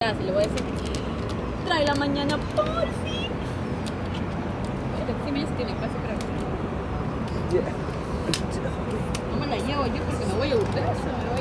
Si le voy a decir, trae la mañana, por fin. Si me dice que tiene clase, pero no me la llevo yo porque me voy a Urbeso.